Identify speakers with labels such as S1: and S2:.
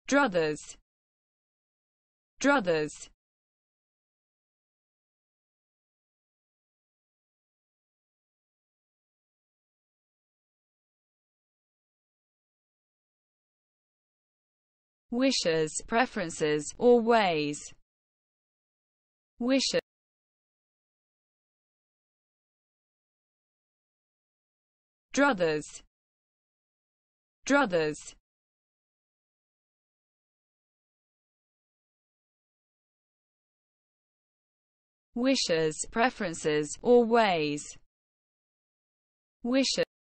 S1: Druthers. Druthers. Wishes, preferences, or ways. Wishes. Druthers. Druthers. Wishes, preferences, or ways. Wishes.